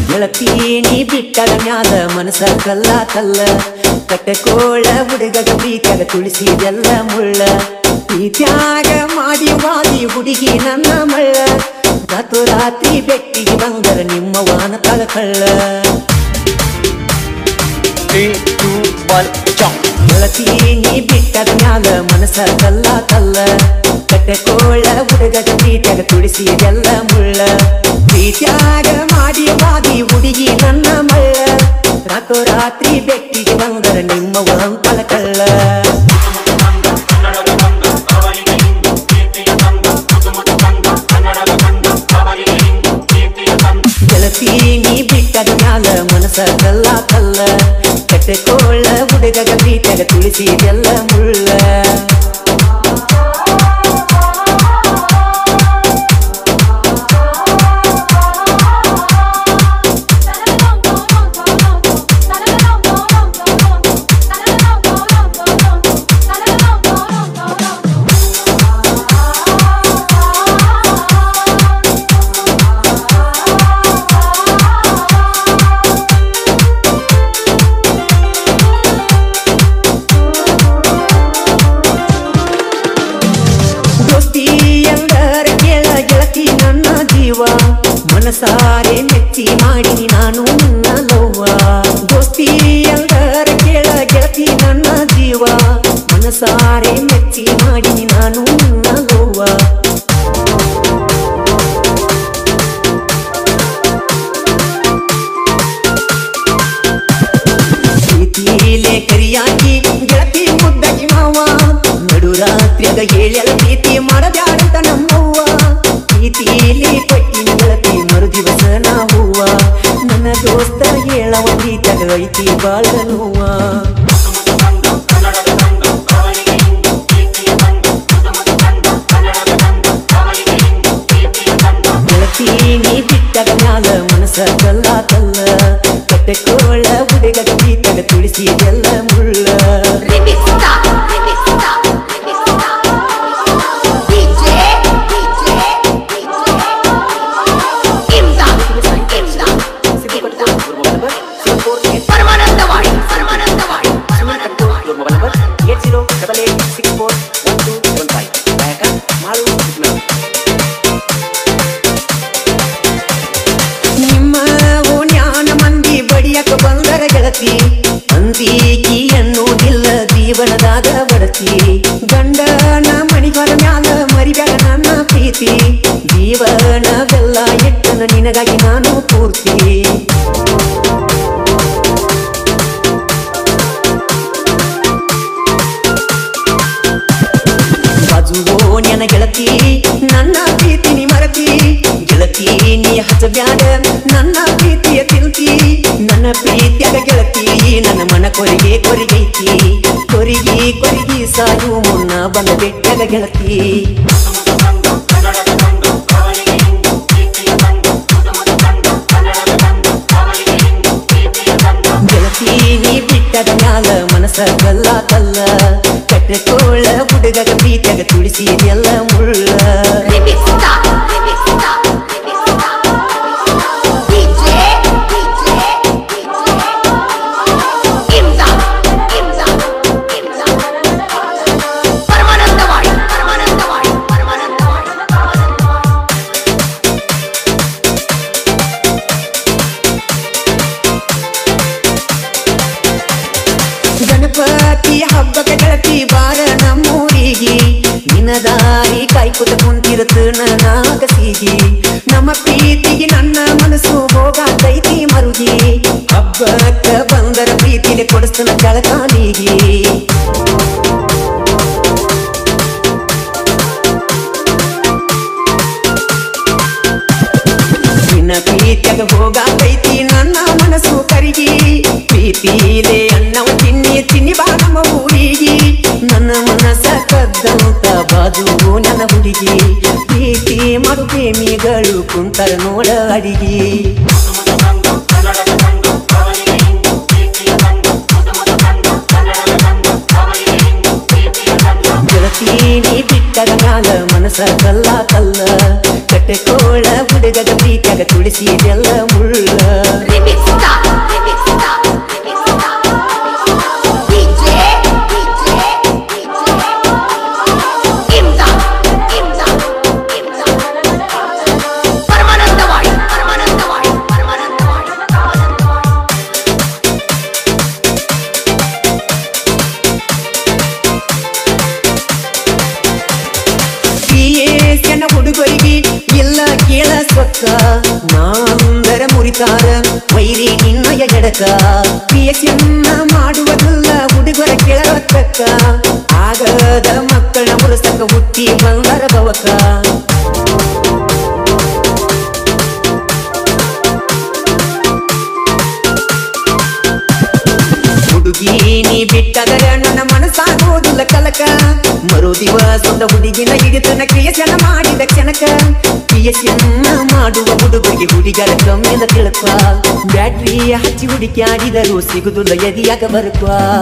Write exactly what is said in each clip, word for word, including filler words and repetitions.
ಗೆಳತಿ ನೀ ಬಿಟ್ಟದ ಮ್ಯಾಲ ಮನಸ ಕಲ್ಲ ಕಲ್ಲ ಕಟ್ಟಕೋಳ ಹುಡುಗಗ ಪ್ರೀತಿಯಾಗ ತುಳಿಸಿದೆಲ್ಲ ಮುಳ್ಳ ಪ್ರೀತ್ಯಾಗ ಮಾಡಿ ವಾದಿ ಹುಡುಗಿ ನನ್ನ ಮಳ್ಳ ರಾತು ರಾತ್ರಿ ಬೆಟ್ಟಿಗೆ ಬಂದರ ನಿಮ್ಮ ವಾನ ತಳಕಳ್ಳ ಗೆಳತಿ ನೀ ಬಿಟ್ಟದ ಮ್ಯಾಲ ಮನಸ ಕಲ್ಲ ಕಲ್ಲ ಕಟ್ಟಕೋಳ ಹುಡುಗಗ ಪ್ರೀತಿಯಾಗ ತುಳಿಸಿದೆಲ್ಲ ಮುಳ್ಳ ಪ್ರೀತ್ಯಾಗ ಮಾಡಿ ವಾದಿ ಹುಡುಗಿ ನನ್ನ ಮಳ್ಳ ರಾತು ರಾತ್ರಿ ಬೆಟ್ಟಿಗೆ ಬಂದರ ನಿಮ್ಮ ವಾನ ತಳಕಳ್ಳ ಗೆಳತಿ ನೀ ಬಿಟ್ಟದ ಮ್ಯಾಲ ಮನಸ ಕಲ್ಲ ಕಲ್ಲ ಕಟ್ಟಕೋಳ ಹುಡುಗಗ ಪ್ರೀತಿಯಾಗ ತುಳಿಸಿದೆಲ್ಲ ಮುಳ್ಳ ಮನಸಾರೆ ಮೆಚ್ಚಿ ಮಾಡಿನಿ ನಾನು ನನ್ನ ಲವ್ವ ದೋಸ್ತಿ ಎಲ್ಲರ ಕೇಳ ಗೆಳತಿ ನನ್ನ ಜೀವ ಮನಸಾರೆ ಮೆಚ್ಚಿ ಮಾಡಿನಿ ನಾನು ನನ್ನ ಲವ್ವ ಪ್ರೀತಿಲೇ ಕರಿಯಾಗಿ ಗೆಳತಿ ಮುದ್ದಾಗಿ ಮಾವ ನಡು ರಾತ್ರಿಯಾಗ ಹೇಳಲ ಪ್ರೀತಿ ಮಾಡಬ್ಯಾಡಂತ ನಮ್ಮವ್ವ ಪ್ರೀತಿಲಿ ಕೊಟ್ಟಿನ ಗೆಳತಿ ಮರು ದಿವಸ ನಾ ಹೂವ ನನ್ನ ದೋಸ್ತ ಹೇಳವ ಪ್ರೀತಿಯಾಗ ಐತಿ ಬಾಳ ನೋವ ಗೆಳತಿ ನೀ ಬಿಟ್ಟದ ಮ್ಯಾಲ ಮನಸ ಕಲ್ಲ ಕಲ್ಲ ಕಟ್ಟಕೋಳ ಹುಡುಗಗ ಪ್ರೀತಿಯಾಗ ತುಳಿಸಿದೆಲ್ಲ ಮುಳ್ಳ ನಿಮ್ಮ ಓಣ್ಯಾನ ಮಂದಿ ಬಡಿಯಕ ಬಂದರ ಗೆಳತಿ ಅಂದೀಕಿ ಅನ್ನೋದಿಲ್ಲ ಜೀವನದಾಗ ಬಡತಿ ಗಂಡನ ಮಣಿಗಳ ಮ್ಯಾಲ ಮರಿಬೇಡ ನನ್ನ ಪ್ರೀತಿ ಜೀವನವೆಲ್ಲ ಎಟ್ಟನ ನಿನಗಾಗಿ ನಾನು ಪೂರ್ತಿ ಬಾಜುವೋ ನೆನ ಗೆಳತಿ ನನ್ನ ಪ್ರೀತಿ ನೀ ಮರತಿ ಗೆಳತಿ ನೀ ಹಚ್ಚಬ್ಯಾಡ ನನ್ನ ಪ್ರೀತಿಯ ತಿಳ್ತಿ ನನ್ನ ಪ್ರೀತಿಯಾಗ ಗೆಳತಿ ನನ್ನ ಮನ ಕೊರಿಗೆ ಕೊರಿಗೈತಿ ಕೊರಿಗಿ ಕೊರಿಗಿ ಸಾಯು ಮುನ್ನ ಬಂದ ಬೆಟ್ಟಾಗ ಗೆಳತಿ ಗೆಳತಿ ನೀ ಬಿಟ್ಟದ ಮ್ಯಾಲ ಮನಸ ಕಲ್ಲ ಕಲ್ಲ ಕಟ್ಟಕೋಳ ಹುಡುಗಗ ಪ್ರೀತಿಯಾಗ ತುಳಿಸಿದೆಲ್ಲ ಮುಳ್ಳ ಗಣಪತಿ ಹಬ್ಬಕ ಗೆಳತಿ ಬಾರ ನಮ್ಮೂರಿಗೆ ನಿನ್ನ ದಾರಿ ಕಾಯ್ಕುತ ಕುಂತಿರತ ನಾಗಸಿಗಿ ನಮ್ಮ ಪ್ರೀತಿಗೆ ನನ್ನ ಮನಸ್ಸು ಹೋಗಾತೈತಿ ಮರುಗಿ ಹಬ್ಬಕ್ಕ ಬಂದರ ಪ್ರೀತಿಗೆ ಕೊಡಿಸ್ತನ ಜಳಕಾಲಿಗೆ ನಿನ್ನ ಪ್ರೀತಿಯಾಗ ಹೋಗಾತೈತಿ ನನ್ನ ಮನಸ್ಸು ಕರಿಗಿ ಪ್ರೀತಿಲೇ ಅನ್ನವ ತಿನ್ನಿ ತಿನ್ನಿ ಬಾ ನಮ್ಮ ಊರಿಗೆ ನನ್ನ ಮನಸ್ಸ ಕದ್ದಂತ ಬಾಜು ನನ್ನ ಹುಡುಗಿ ಪ್ರೀತಿ ಮಾಡು ಪ್ರೇಮಿಗಳು ಕುಂತರ ನೋಡ ಅಡಿಗೆ ಗೆಳತಿ ನೀ ಬಿಟ್ಟದ ಮ್ಯಾಲ ಮನಸ ಕಲ್ಲ ಕಲ್ಲ ಕಟ್ಟಕೋಳ ಹುಡುಗದ ಪ್ರೀತಿಯಾಗ ತುಳಿಸಿದೆಲ್ಲ ಮುಳ್ಳ ಹುಡುಗರಿಗೆ ಇಲ್ಲ ಕೇಳ ಸೊಕ್ಕ ನಾಂದರ ಮುರಿತಾರ ವೈರಿ ನಿನ್ನಯ ಎಡಕ ಪಿಎಸ್ಎನ್ನ ಮಾಡುವುದಿಲ್ಲ ಹುಡುಗರ ಕೇಳತಕ್ಕ ಆಗದ ಮಕ್ಕಳ ಮುರಸಕ ಹುಟ್ಟಿ ಬಂದರ ಬವಕ ಹುಡುಗಿ ನೀ ಬಿಟ್ಟದರ ನನ್ನ ಮನಸ್ಸಾಗೋದಿಲ್ಲ ಕಲಕ ಮರು ದಿವಸದ ಹುಡುಗಿನ ಹಿಡಿತನ ಕ್ರಿಯೆಯನ್ನ ಮಾಡಿದ ಕ್ಷಣಕ ಕ್ರಿಯೆಯನ್ನ ಮಾಡುವ ಹುಡುಗರಿಗೆ ಹುಡುಗರ ಕಮ್ಮಿಂದ ತಿಳಕ ಬ್ಯಾಟ್ರಿ ಹಚ್ಚಿ ಹುಡುಕ್ಯಾಡಿದರೂ ಸಿಗುದಿಲ್ಲ ಎದಿಯಾಗ ಬರುತ್ತ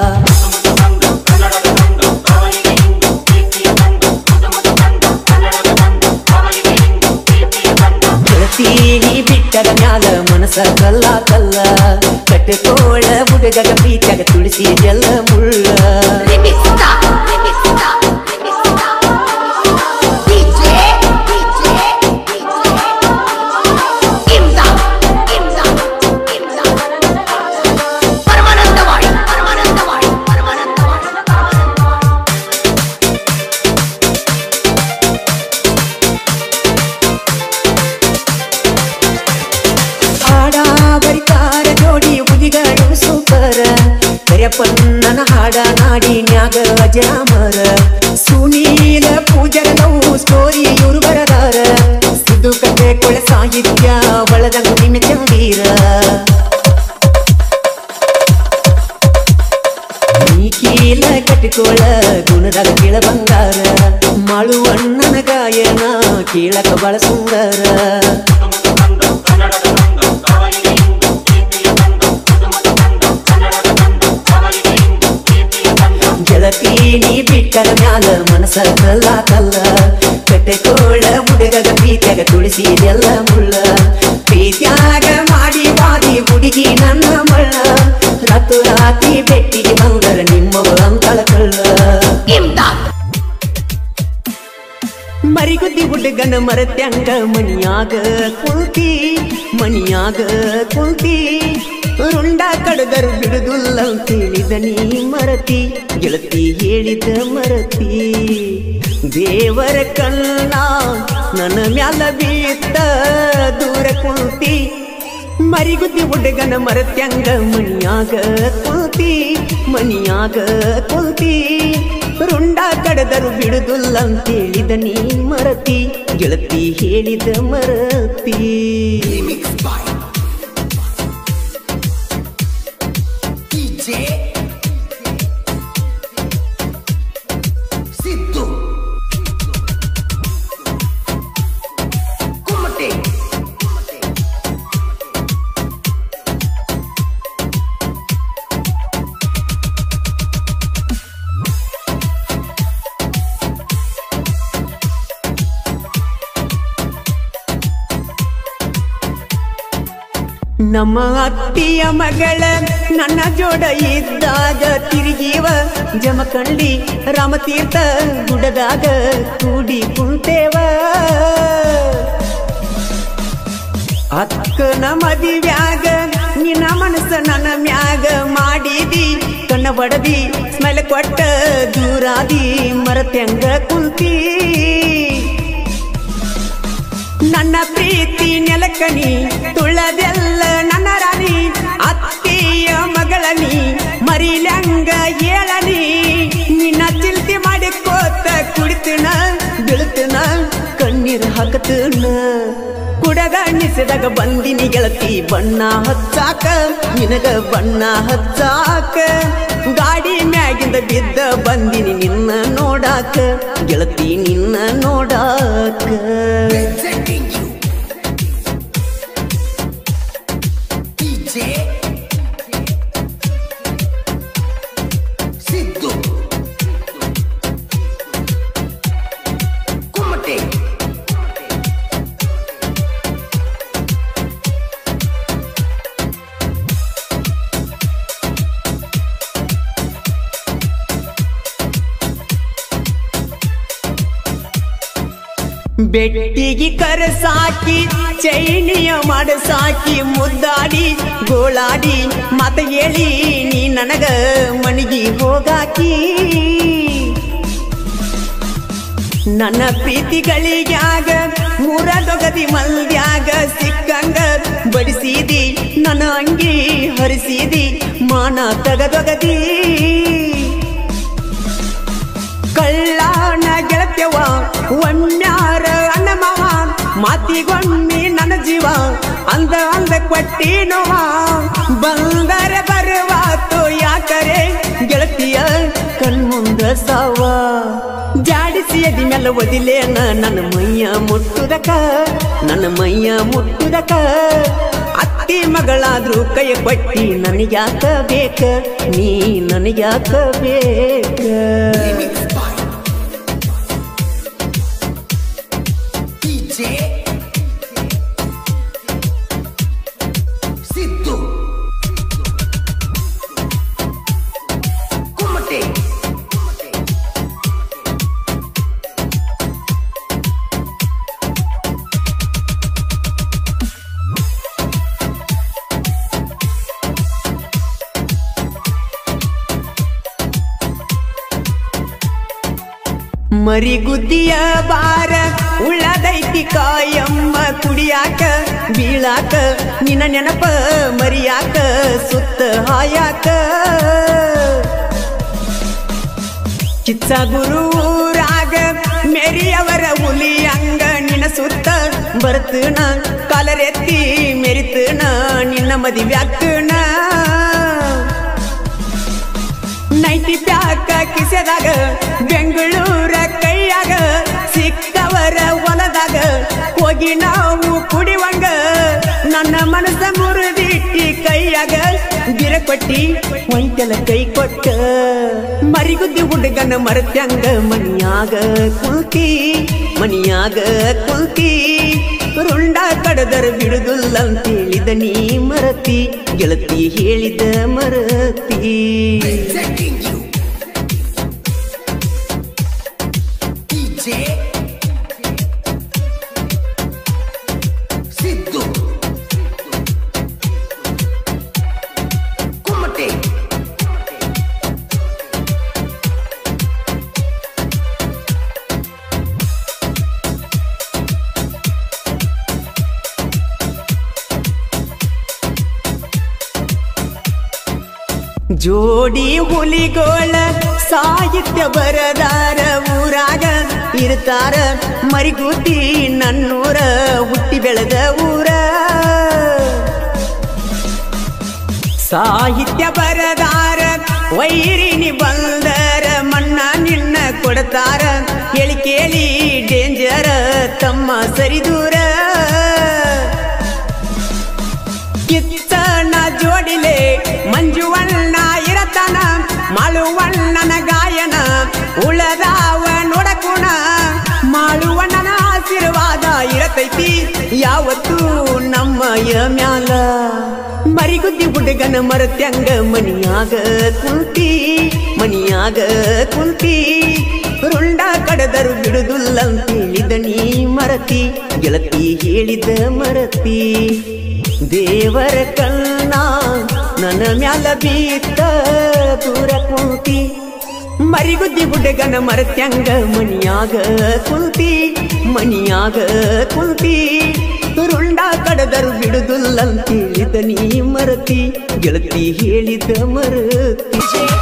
ಗೆಳತೀನಿ ಬಿಟ್ಟದ ಮ್ಯಾಲ ಮನಸ ಕಲ್ಲ ಕಲ್ಲ ಕಟ್ಟಕೋಳ ಹುಡುಗದ ಪ್ರೀತಿಯಾಗ ತುಳಿಸಿದೆಲ್ಲ ಮುಳ್ಳ ಕರೆಯಪ್ಪನ ಹಾಡ ನಾಡಿನ್ಯಾಗ ಅಜರಾಮರ ಸುನೀಲ ಪೂಜರನವು ಸ್ಟೋರಿ ಇವರು ಬರದಾರ ಸಿದ್ದು ಕತೆ ಕೊಳೆ ಸಾಹಿತ್ಯ ಒಳದಂಗು ನಿಮ್ಮೆ ಚಂದೀರ ನೀ ಕೀಲ ಕಟ್ಟಿಕೋಳ ಗುಣದಾಗ ಕೀಳ ಬಂಗಾರ ಮಾಳುವಣ್ಣನ ಗಾಯನ ಕೀಳಕ ಬಳ ಸುಂದರ ಗೆಳತೀನಿ ಬಿಟ್ಟರ ಮ್ಯಾಲ ಮನಸ ಕಲ್ಲ ಕಲ್ಲ ಕಟ್ಟಕೋಳ ಹುಡುಗದ ಪ್ರೀತಿಯಾಗ ತುಳಿಸಿದೆಲ್ಲ ಮುಳ್ಳ ಪ್ರೀತಿಯಾಗ ಮಾಡಿ ಬಾದಿ ಹುಡುಗಿ ನನ್ನ ಮಳ್ಳ ರಾತು ರಾತಿ ಬೆಟ್ಟಿಗೆ ಬಂದರ ನಿಮ್ಮವ ಅಂತಳ ಕಳ್ಳ ಮರಿಗುದ್ದಿ ಹುಡುಗನ ಮರತ್ಯಂಗ ಮನಿಯಾಗ ಕುಳ್ತಿ ಮನಿಯಾಗ ಕುಳ್ತಿ ರುಂಡ ಕಡದರು ಬಿಡುದಿಲ್ಲ ತಿಳಿದ ನೀ ಮರತಿ ಗೆಳತಿ ಹೇಳಿದ ಮರತಿ ದೇವರ ಕಣ್ಣ ನನ್ನ ಮ್ಯಾಲ ಬೀತ್ತ ದೂರ ಕುಳ್ತಿ ಮರಿಗುದ್ದಿ ಹುಡುಗನ ಮರತ್ಯಂಗ ಮನಿಯಾಗ ಕುಳ್ತಿ ಮನಿಯಾಗ ಕುಳ್ತಿ ರುಂಡ ಕಡದರು ಬಿಡುದಿಲ್ಲ ತಿಳಿದ ನೀ ಮರತಿ ಗೆಳತಿ ಹೇಳಿದ ಮರತಿ ಸಿದ್ದು ಕುಮ್ಮಟೆ ನಮ್ಮ ಅತ್ತಿಯ ಮಗಳ ನನ್ನ ಜೋಡ ಇದ್ದಾಗ ತಿರುಗಿವ ಜಮಖಂಡಿ ರಾಮತೀರ್ಥ ಗುಡದಾಗ ಕೂಡಿ ಕುಂತೇವ ಅಕ್ಕನ ಮದಿವ್ಯಾಗ ನಿನ್ನ ಮನಸ್ಸ ನನ್ನ ಮ್ಯಾಗ ಮಾಡಿದಿ ಕಣ್ಣ ಬಡದಿ ಸ್ಮೆಲ್ ಕೊಟ್ಟ ದೂರಾದಿ ಮರತ್ಯಂಗ ಕುಂತಿ ನನ್ನ ಪ್ರೀತಿ ನೆಲಕನಿ ತುಳ್ಳದೆಲ್ಲ ನನ್ನ ರಾಣಿ ಅತ್ತಿಯ ಮಗಳನಿ ಮರಿಲಂಗ ಹೇಳನಿ ನಿನ್ನ ಚಿಂತೆ ಮಾಡಿಕೋತ ಕುಡಿತನ ಬೀಳ್ತನ ಕಣ್ಣೀರ್ ಹಾಕತನ ಕುಡಗ ನಿಸದಾಗ ಬಂದಿನಿ ಗೆಳತಿ ಬಣ್ಣ ಹಚ್ಚಾಕ ನಿನಗ ಬಣ್ಣ ಹಚ್ಚಾಕ ಗಾಡಿ ಮ್ಯಾಗಿಂದ ಬಿದ್ದ ಬಂದಿನಿ ನಿನ್ನ ನೋಡಾಕ ಗೆಳತಿ ನಿನ್ನ ನೋಡಾಕ ಸಿದ್ದು ಕುಮ್ಮಟೆ ಬೆಟ್ಟಿಗೆ ಕರಸಾಕಿ ಚೈನಿಯ ಮಾಡಸಾಕಿ ಮುದ್ದಾಡಿ ಗೋಳಾಡಿ ಮತ ಹೇಳಿ ನೀ ನನಗ ಮಣಿಗಿ ಹೋಗಾಕಿ ನನ್ನ ಪ್ರೀತಿಗಳಿಗ್ಯಾಗ ಮೂರದೊಗದಿ ಮಲ್ಯಾಗ ಸಿಕ್ಕಂಗ ಬಡಿಸಿದಿ ನನ್ನ ಅಂಗಿ ಹರಿಸಿದಿ ಮಾನ ತಗದೊಗದಿ ಕಳ್ಳಾನ ಗೆಳತ್ಯವ ಒಮ್ಮ್ಯಾರ ಅಣ್ಣ ಮಾವ ಮಾತಿಗೊಮ್ಮಿ ನನ್ನ ಜೀವ ಅಂದ ಅಂದ ಕೊಟ್ಟಿ ನೋವ ಬಂದರೆ ಬರುವಾತು ಯಾಕರೆ ಗೆಳತಿಯ ಕಣ್ಮುಂದ ಸಾವ ಜಾಡಿಸಿ ಎದಿ ಮೇಲೆ ಒದಿಲೇನ ನನ್ನ ಮೈಯ ಮುಟ್ಟುದಕ ನನ್ನ ಮೈಯ ಮುಟ್ಟುದಕ ಅತ್ತಿ ಮಗಳಾದ್ರೂ ಕೈ ಕೊಟ್ಟಿ ನನಗ್ಯಾಕ ಬೇಕ ನೀ ನನಗ್ಯಾಕ ಬೇಕ ಸಿದ್ದು ಕುಮಟೆ ಮರಿಗುದ್ದಿಯ ಬಾರ ಉಳ್ಳದೈತಿ ಕಾಯಮ್ಮ ಕುಡಿಯಾಕ ಬೀಳಾಕ ನಿನ್ನ ನೆನಪ ಮರಿಯಾಕ ಸುತ್ತ ಹಾಯಾಕ ಕಿಚ್ಚ ಗುರೂರಾಗ ಮೇರಿಯವರ ಹುಲಿಯಂಗ ನಿನ್ನ ಸುತ್ತ ಬರ್ತನ ಕಾಲರೆತ್ತಿ ಮೆರಿತನ ನಿನ್ನ ಮದಿವ್ಯಾಕನ ನೈಟಿ ಪ್ಯಾಕ ಕಿಸೆದಾಗ ಬೆಂಗಳೂರ ಕೈಯಾಗ ಸಿಕ್ಕವರ ಹೊಲದಾಗ ಹೋಗಿ ನಾವು ಕುಡಿವಂಗ ನನ್ನ ಮನಸ್ಸ ಮುರಿದಿಟ್ಟಿ ಕೈಯಾಗ ಬಿರಕೊಟ್ಟಿ ಒಂಟೆಲ ಕೈ ಕೊಟ್ಟ ಮರಿಗುದ್ದಿ ಹುಡುಗನ ಮರತ್ಯಂಗ ಮನಿಯಾಗ ಕುಲ್ತಿ ಮನಿಯಾಗ ಕುಲ್ತಿ ರುಂಡ ಕಡದರ ಬಿಡುದಿಲ್ಲಂತೇಳಿದ ನೀ ಮರತಿ ಗೆಳತಿ ಹೇಳಿದ ಮರತಿ ಸಿದ್ದು ಕುಮಟೆ ಜೋಡಿ ಹುಲಿಗೋಳ ಸಾಹಿತ್ಯ ಬರದಾರ ಊರಾಗ ಇರ್ತಾರ ಮರಿಗುದ್ದಿ ನನ್ನೂರ ಹುಟ್ಟಿ ಬೆಳೆದ ಊರ ಸಾಹಿತ್ಯ ಬರದಾರ ವೈರಿನಿ ಬಂದರ ಮಣ್ಣ ನಿನ್ನ ಕೊಡ್ತಾರ ಕೇಳಿ ಕೇಳಿ ಡೇಂಜರ ತಮ್ಮ ಸರಿದೂರ ಕಿತ್ತನ ಜೋಡಿಲೆ ಮಂಜುವಣ್ಣ ಇರತನ ಮಾಳುವಣ್ಣನ ಗಾಯನ ಉಳದಾವ ನೋಡಕುಣ ಮಾಳುವಣ್ಣನ ಆಶೀರ್ವಾದ ಇರತೈತಿ ಯಾವತ್ತೂ ನಮ್ಮಯ ಮ್ಯಾಲ ಮರಿಗುದ್ದಿ ಹುಡುಗನ ಮರತ್ಯಂಗ ಮನಿಯಾಗ ಕುಂತಿ ಮನಿಯಾಗ ಕುಂತಿ ರುಂಡ ಕಡದರು ಬಿಡುದಿಲ್ಲಂತೇಳಿದ ನೀ ಮರತಿ ಗೆಳತಿ ಹೇಳಿದ ಮರತಿ ದೇವರ ಕಣ್ಣ ನನ್ನ ಮ್ಯಾಲ ಬೀತ ದೂರ ಕುಂತಿ ಮರಿಗುದ್ದಿ ಹುಡುಗನ ಮರತ್ಯಂಗ ಮನಿಯಾಗ ಕುಂತಿ ಮನಿಯಾಗ ಕುಂತಿ ರುಂಡ ಕಡದರು ಬಿಡುದಿಲ್ಲಂತೇಳಿದ ನೀ ಮರತಿ ಗೆಳತಿ ಹೇಳಿದ ಮರತಿ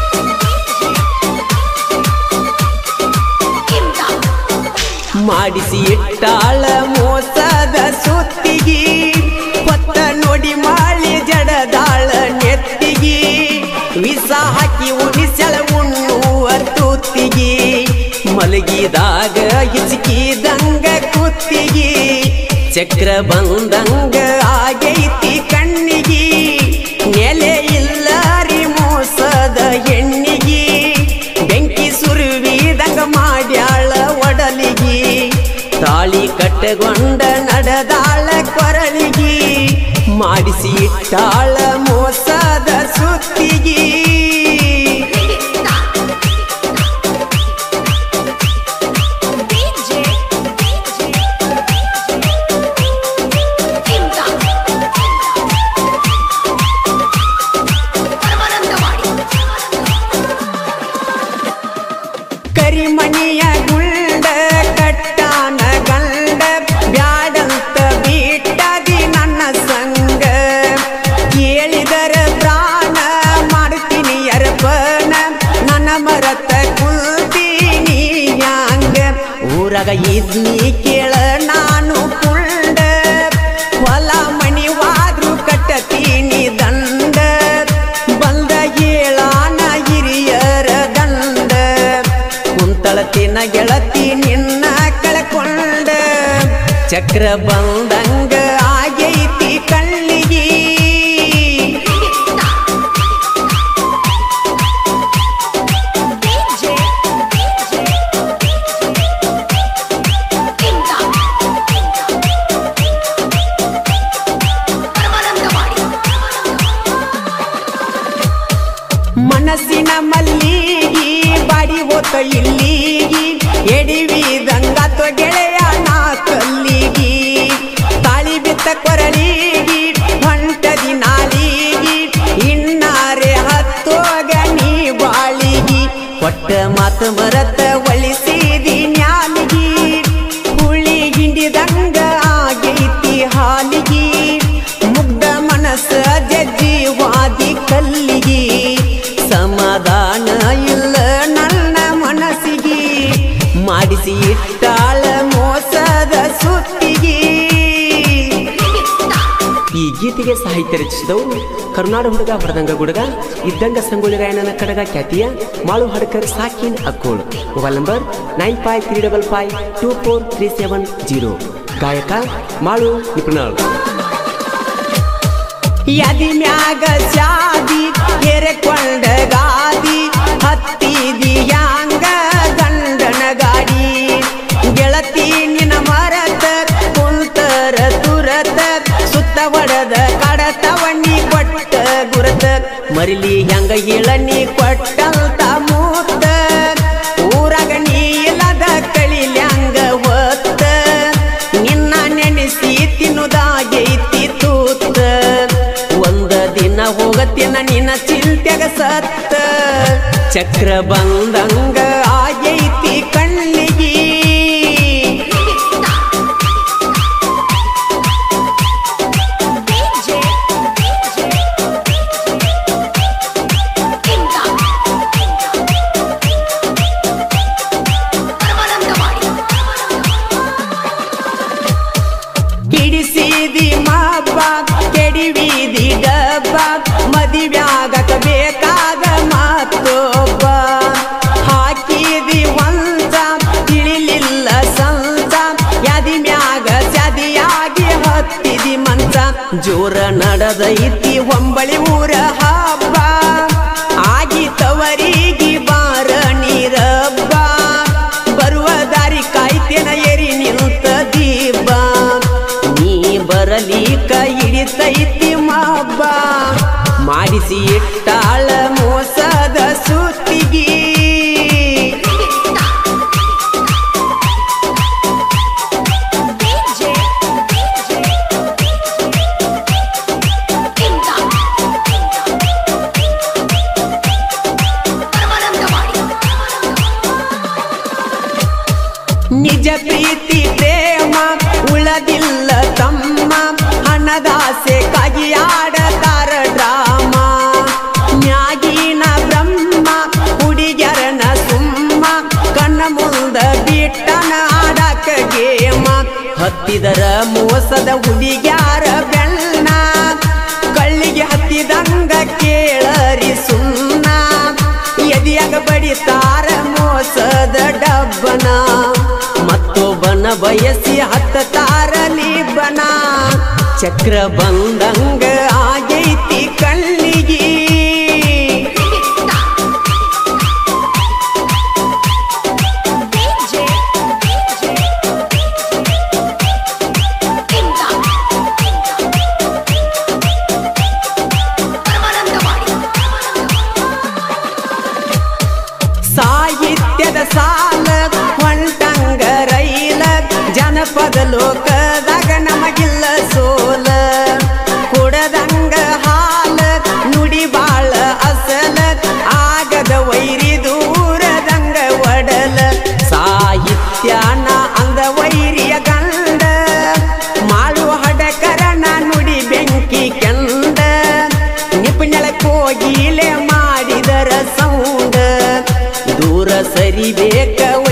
ಮಾಡಿಸಿ ಇಟ್ಟಾಳ ಮೋಸದ ಸುತ್ತಿಗಿ ಹೊತ್ತ ನೋಡಿ ಮಾಳಿ ಜಡದಾಳ ನೆತ್ತಿಗಿ ವಿಷ ಹಾಕಿ ಉಣಿಸಳ ಉಣ್ಣುವ ತುತ್ತಿಗಿ ಮಲಗಿದಾಗ ಹಿಚಕಿದಂಗ ಕುತ್ತಿಗಿ ಚಕ್ರ ಬಂದಂಗ ಆಗೈತಿ ಕಣ್ಣಿಗಿ ನೆಲೆ ಇಲ್ಲಾರಿ ಮೋಸದ ಹೆಣ್ಣಿಗಿ ಬೆಂಕಿ ಸುರುವಿದಂಗ ಮಾಡ್ಯಾಳ ಒಡಲಿಗಿ ತಾಳಿ ಕಟ್ಟಗೊಂಡ ನಡೆದಾಳ ಕೊರಳಿಗಿ ಮಾಡಿಸಿ ಇಟ್ಟಾಳ ಮೋಸದ ಸುತ್ತಿಗಿ ಇದ್ನಿ ಕೇಳ ನಾನು ಕುಂಡ ಹೊಲ ಮಣಿವಾದ್ರು ಕಟ್ಟತೀನಿ ದಂಡ ಬಂದ ಹೇಳಾನ ಹಿರಿಯರ ದಂಡ ಕುಂತಳತಿನ ಗೆಳತಿ ನಿನ್ನ ಕಳ್ಕೊಂಡ ಚಕ್ರ ಬಂದಂಗ ಆಗೈತಿ ಕಣ್ಣಿಗೆ ಮನಸ್ಸಿನ ಮಲ್ಲಿಗಿ ಬಾಡಿ ಹೋತ ಇಲ್ಲಿಗಿ ಎಡಿವಿದಂಗಾತ ಗೆಳೆಯ ನಾ ಕಲ್ಲಿಗಿ ತಾಳಿ ಬಿತ್ತ ಕೊರಳಿಗಿ ಹೊಂಟದಿ ನಾಲಿಗಿ ಇನ್ನಾರೆ ಹತ್ತೋಗ ನೀ ಬಾಳಿಗಿ ಒಟ್ಟ ಮಾತು ಮರತ ಒಳಿಸಿದಿ ನ್ಯಾಲಿಗಿ ಹುಳಿ ಹಿಂಡಿದಂಗ ಆಗೈತಿ ಹಾಲಿಗಿ ಮುಗ್ಧ ಮನಸ್ಸ ಜಜ್ಜಿ ವಾದಿ ಕಲ್ಲಿಗಿ ಸಮಾಧಾನ ಇಲ್ಲ ನನ್ನ ಮನಸ್ಸಿಗೆ ಮಾಡಿಸಿ ಇಟ್ಟಾಳ ಮೋಸದ ಸುತ್ತಿಗೆ. ಈ ಗೀತೆಗೆ ಸಾಹಿತ್ಯ ರಚಿಸಿದವರು ಕರುನಾಡ ಹುಡುಗ ಹೊರದಂಗ ಗುಡುಗ ಇದ್ದಂಗ ಸಂಗೊಳ್ಳಿ ರಾಯಣ್ಣನ ಕಡಗ ಖ್ಯಾತಿಯ ಮಾಳು ಹಡಕರ್ ಸಾಕಿನ್ Akkol. Mobile number nine five three double five two four three seven zero. ಗಾಯಕ ಮಾಳು ನಿಪುಣಾಳ್. ಯದಿ ಮ್ಯಾಗ ಜಾದಿ ಎರೆಕೊಂಡ ಗಾದಿ ಹತ್ತಿದಿ ಯಾಂಗ ಗಂಡನ ಗಾಡಿ ಗೆಳತಿ ನಿನ ಮರತ ಕುಂತರ ತುರತ ಸುತ್ತ ಒಡದ ಕಡತವಣ್ಣಿ ಕೊಟ್ಟ ಗುರತ ಮರಿಲಿ ಹೆಂಗ ಇಳನಿ ಕೊಟ್ಟಂತ ಮೂತ ಊರಾಗ ನೀ ಇಲ್ಲದ ಕಳಿಲ್ಯಾಂಗ ಹೊತ್ತ ನಿನ್ನ ನೆನೆಸಿ ತಿನ್ನುದಾಗೈತಿ ತೂತ ಒಂದ ದಿನ ಹೋಗತ್ತಿನ ನಿನ್ನ ಚಿಂತೆಗ ಸತ್ತ ಚಕ್ರ ಬಂದಂಗ ಆಗೈತಿ ಕಣ್ಣಿಗಿ ಕಿಡಿಸಿದಿ ಮಾಪ ಕೆಡಿವಿದಿ ಡಬ್ಬ ಮದಿವ್ಯಾಗಕ ಬೇಕಾದ ಮಾತೊಬ್ಬ ಹಾಕಿದಿ ಒಂದ ತಿಳಿಲಿಲ್ಲ ಸಂತ ಯದಿ ಮ್ಯಾಗ ಸದಿಯಾಗಿ ಹತ್ತಿದಿ ಮಂಚ ಜೋರ ನಡೆದೈತಿ ಒಂಬಳಿ ಊರ ಹಬ್ಬ ಆಗಿತವರಿಗೆ ಬಾರ ನೀರಬ್ಬ ಬರುವ ದಾರಿ ಕಾಯ್ತೇನ ಎರಿ ನಿಂತ ದೀಪ ನೀ ಬರಲಿಕ ಹಿಡಿತೈತಿ ಮಾಬ್ಬ ಮಾಡಿಸಿ ಇಟ್ಟಾಳ ಮೋಸದ ಸುತ್ತಿಗಿ ನಿಜ ಪ್ರೀತಿ ಪ್ರೇಮ ಉಳದಿಲ್ಲ ತಮ್ಮ ಹಣದಾಸೆ ಕಾಗಿಯಾಡತಾರ ಡ್ರಾಮ ನ್ಯಾಗಿನ ಬ್ರಹ್ಮ ಹುಡುಗ್ಯರನ ಸುಮ್ಮ ಕಣ್ಣ ಮುಂದ ಬಿಟ್ಟನ ಆಡಕ ಗೇಮ ಹತ್ತಿದರ ಮೋಸದ ಹುಡುಗ್ಯಾರ ಬೆಣ್ಣ ಕಳ್ಳಿಗೆ ಹತ್ತಿದಂಗ ಕೇಳರಿ ಸುಣ್ಣ ಎದಿಯಾಗ ಬಡಿತಾರ ಮೋಸದ ಡಬ್ಬನ ಮತ್ತೊಬ್ಬನ ಬಯಸಿ ಹತ್ತ ತಾರಲಿ ಬನ ಚಕ್ರ ಬಂದಂಗ ಆಗೈತಿ ಕಣ್ಣಿಗಿ ಸಾಹಿತ್ಯದ ಸಾಲ ಹೊಂಟಂಗ ರೈಲ ಜನಪದ ಲೋಕದಾಗ ನಮಗಿಲ್ಲ ಸೋಲ ಕೊಡದಂಗ ಹಾಲ ನುಡಿ ಬಾಳ ಅಸಲ ಆಗದ ವೈರಿ ದೂರದಂಗ ಒಡಲ ಸಾಹಿತ್ಯನ ಅಂದ ವೈರಿಯ ಗಂಡ ಮಾಡು ಹಡಕರನ ನುಡಿ ಬೆಂಕಿ ಕೆಂಡ ನಿಪುಣಳ ಕೋಗಿಲೆ ಮಾಡಿದರ ಸೌಂಡ ದೂರ ಸರಿಬೇಕ